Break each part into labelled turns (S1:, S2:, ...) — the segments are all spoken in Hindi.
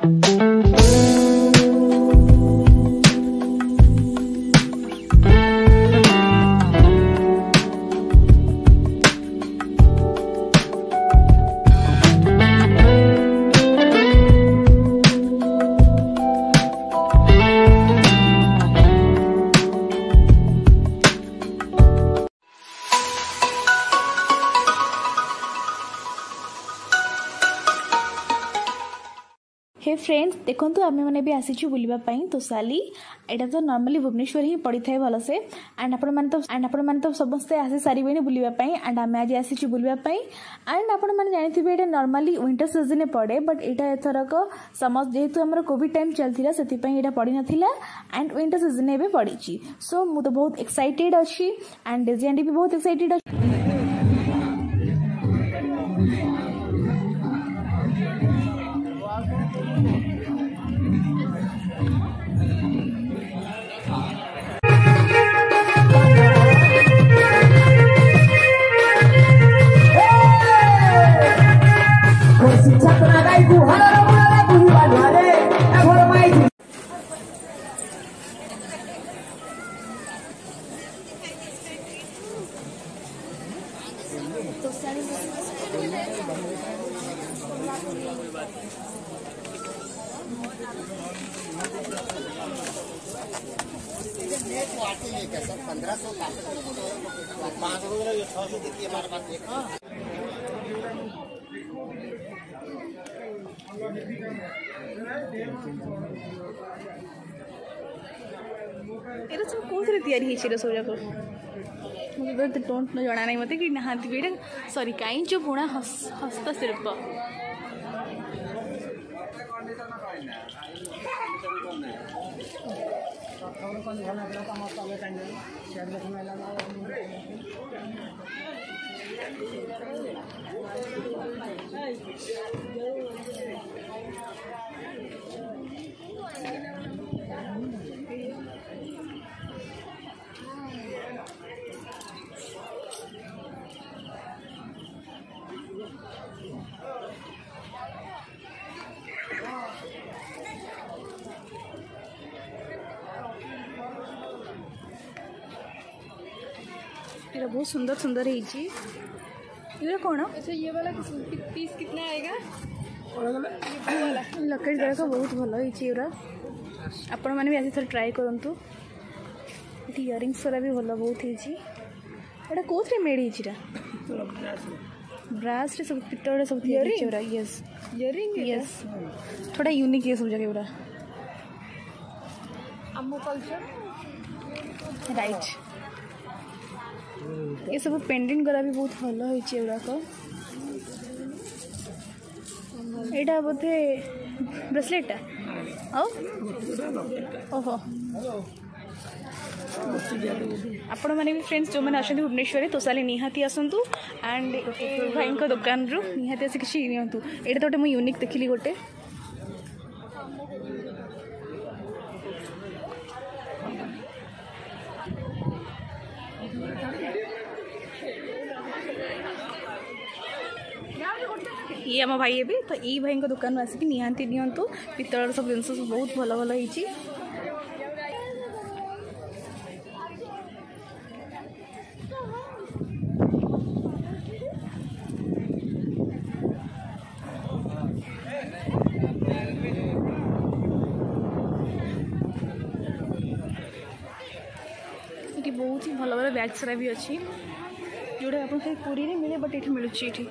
S1: हे फ्रेंड्स देखो आम मैंने भी आसीचु बुलवाई तोशाली एटा तो नॉर्मली भुवनेश्वर ही पड़ी थाए भलसे एंड आपण तो समस्ते आसी सारे बुलवाई एंड आम आज आसीचु बुलवाई एंड आपण मैंने जानी ये नॉर्मली विंटर सीजन पड़े बट यहाँ एथरक समझ जेहेतु आम कोविड टाइम चलता से पड़ी नाला एंड विंटर सीजन एवं पड़ी सो मु तो बहुत एक्साइटेड अच्छी एंड डेजी आंटी भी बहुत एक्साइटेड अच्छी।
S2: एरा सब कौन तैयारी सब जाक मुझे डोंट नो जाना नहीं मत कि नहांती भी सॉरी काइंच बुणा हस्तशिल्प ये बहुत सुंदर सुंदर है ये कौन अच्छा ये वाला पीस कितना आएगा लकेट जगह का बहुत भल है आपण मैंने भी आज थोड़ा ट्राए करूँ इयरिंग्स वाला भी भल बहुत है कौन मेड है ब्रास रे सब पितल सब यस यस थोड़ा यूनिक है सब जगह आम कल्चर राइट ये सब पेंटिंग करा भी बहुत भल होगा यहाँ बोधे ब्रेसलेटा ओहो आपण मैंने भी फ्रेंड्स जो मैंने अच्छा भुवनेश्वर तोशाली निहाती आसतु एंड भाई दुकान रू निहाती आस कि नियंतु ये तो गोटे यूनिक देखिली गोटे ये आम भाई भी तो ये भाई दुकान आसिक निहांती नियंतु पितल सब जिन सब बहुत भल भल होती बहुत ही भल भल बैग सारा भी अच्छी जोड़ा आप पुरी में मिले बट ये मिलूँ ये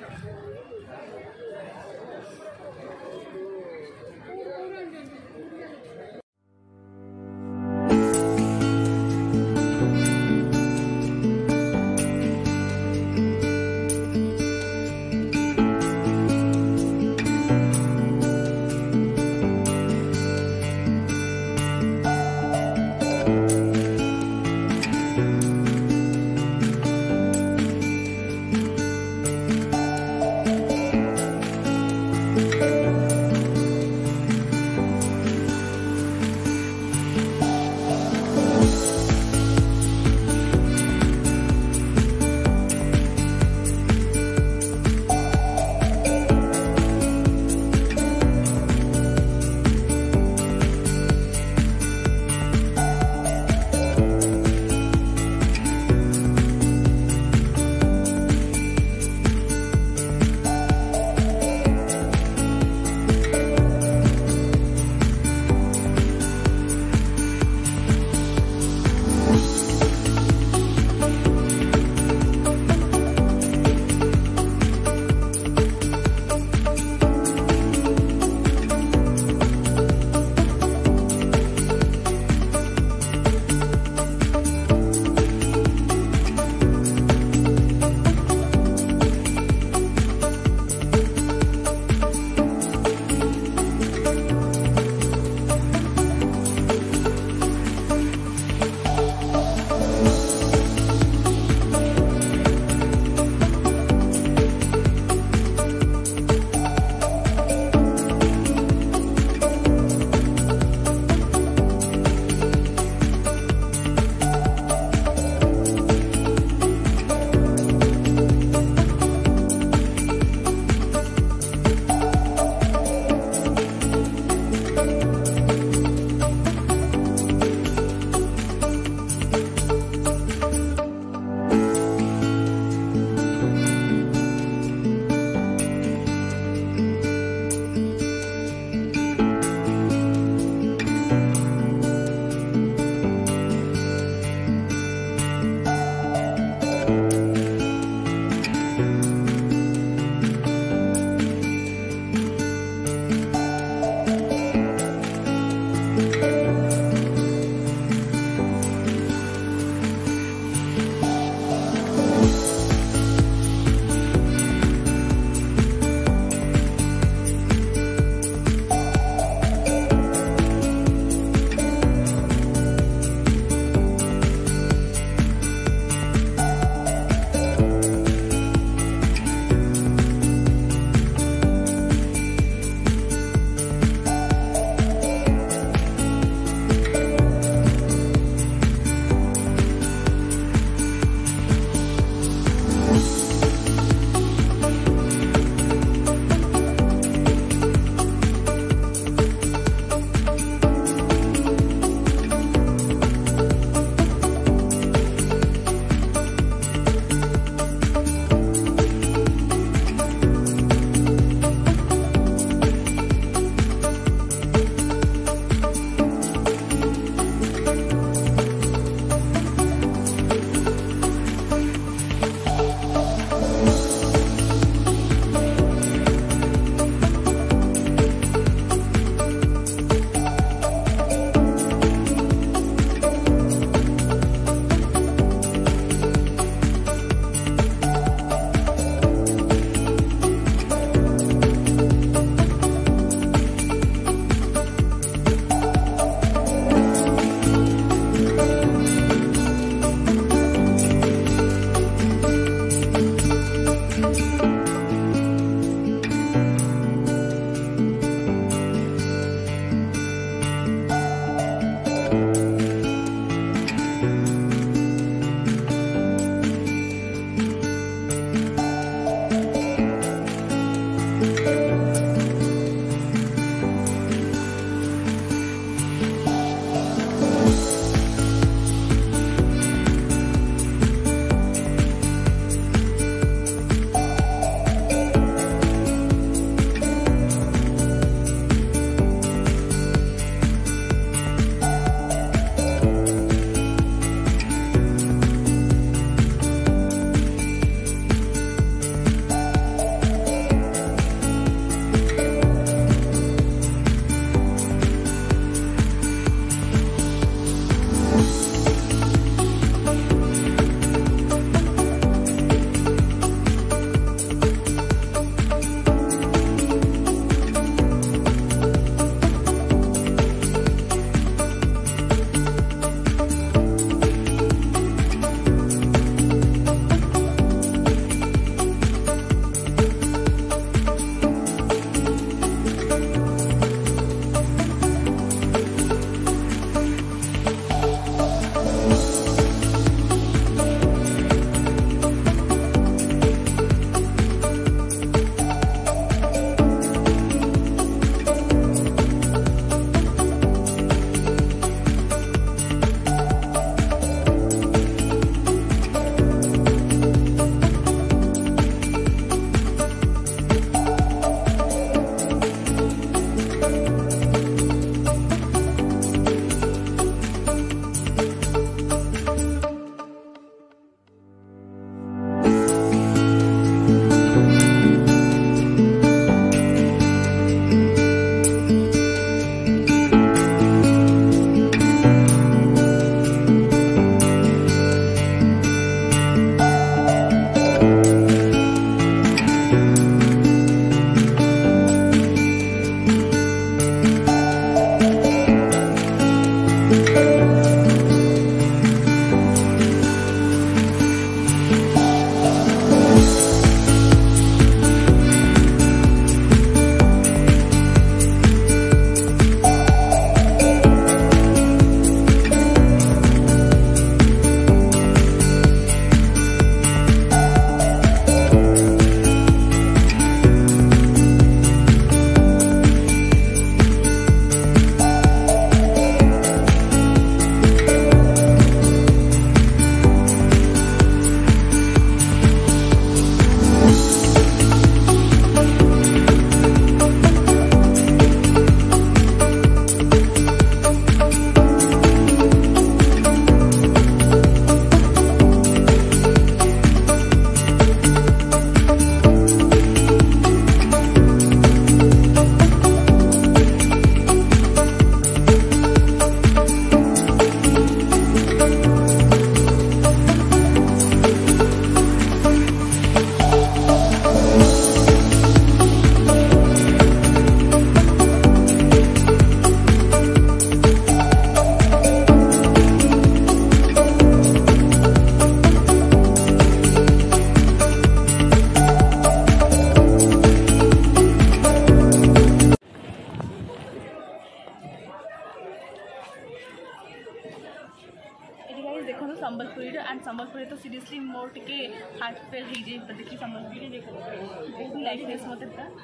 S2: एंड संबलपुर तो सीरियसली मोर टिके हार्ट फेल हो जाए देखिए संबलपुर बहुत लाइफ फेस मत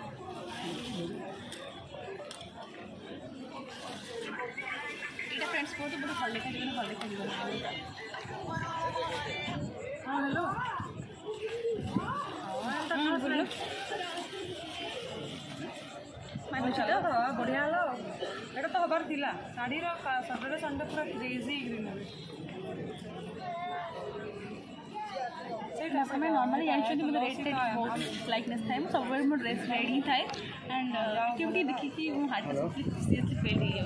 S2: यहाँ फ्रेंड्स बहुत बहुत भल देखा भल देखा हाँ हेलो
S3: बढ़िया हलो एटा तो हबार थिला साड़ी रो सैटरडे संडे पूरा क्रेजी ग्रीन
S2: मैं नॉर्मली जानते मतलब रेड टेड बहुत लाइकनेस था सब मो ड्रेस रेड ही था एंड एक्टिविटी देखी कि मो हार्ट सीरियसली फेल हो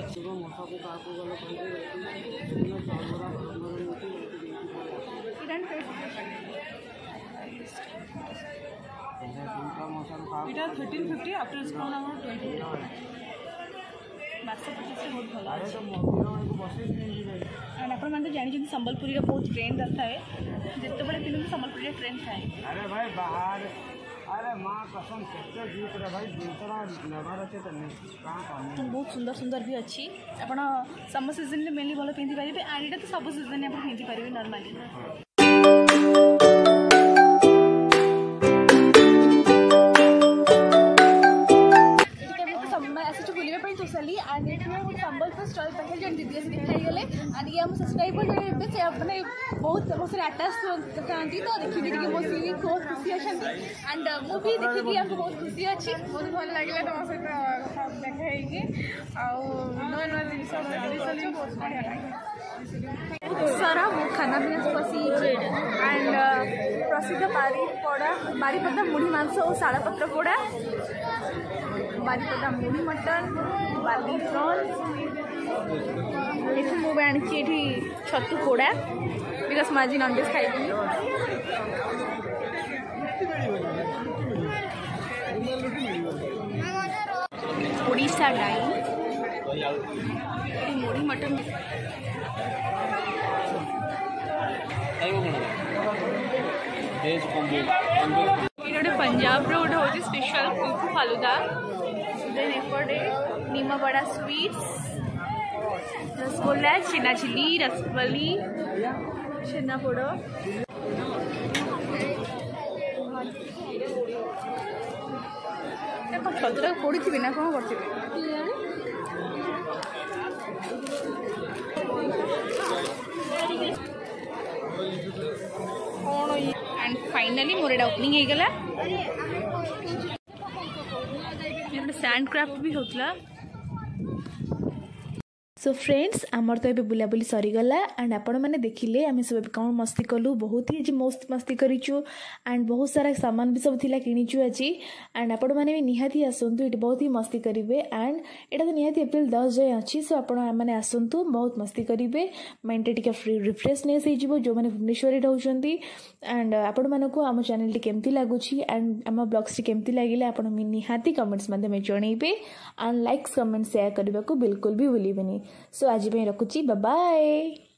S3: इटा 1350 आफ्टर डिस्काउंट अमाउंट 20
S2: बहुत भल एंड आप जानते संबलपुरी बहुत ट्रेंड था है जिते बड़े फिल्म संबलपुरी ट्रेंड थाए
S3: अरे भाई बाहर अरे माँ कसम केते जीत रे भाई दूसरा नगर अच्छे तो
S2: बहुत सुंदर सुंदर भी अच्छी आप समर सीजन में मेनली भल पिंधि पारे एंड ये तो सब सीजन आप पिंधि पारे नॉर्मली टोसाली एंड ये संबलपुर स्टॉल पाखे जन दीदी आसी दिखाई गले एंड ये हम सब्सक्राइबर जन एबे से माने बहुत सारे अटैच थांती तो देखि देखि मो सीरी बहुत खुशी अछंती एंड मो भी देखि कि हमको बहुत खुशी अछि बहुत भल लागले तो सहित देखाई कि आ नय नय जिंस बहुत बढ़िया लागे सारा वो खाना पीना पसी एंड प्रसिद्ध बारीपदा मुढ़ी मांस और शालापत्र पोड़ा बारीपदा मुढ़ी मटन बाली प्रॉन्स ये मुझे आनी छतु पोड़ा बिकज माजी नॉनवेज खाइबी ओडिशा डाई मुढ़ी मटन गोटे पंजाब रोड हूँ स्पेशल कुल्फी फालुदा देन एपटे निमबड़ा स्वीट्स रसगोल्ला छेना झिली रसबली छेनापोड़ छतुटा पड़ी थी ना कौन कर and finally more Etah opening हो गला सैंड क्राफ्ट भी होता
S1: सो फ्रेंड्स आमर तो ये बुलाबुली सरीगला एंड आपण मैंने देखिले आम सब कौन मस्ती कलु बहुत ही मस्त मस्ती करूँ एंड बहुत सारा सामान भी सब थिला किणीचु आज एंड आपण मैंने भी निहाती आसतु ये बहुत ही मस्ती करेंगे एंड यहाँ तो निहाती एप्रिल 10 जाए अच्छी सो आपने आसतु बहुत मस्ती करेंगे माइंड टे फ्री रिफ्रेशनेस हो जो मैंने भुवनेश्वर रोचे एंड आपण मानक आम चैनल केमती लगुच एंड आम ब्लॉग्स केमती लगे आप निहाती कमेंट्स में जनइबे एंड लाइक्स कमेंट शेयर करने को बिल्कुल भी भूलें सो आज रखुची बाय बाय।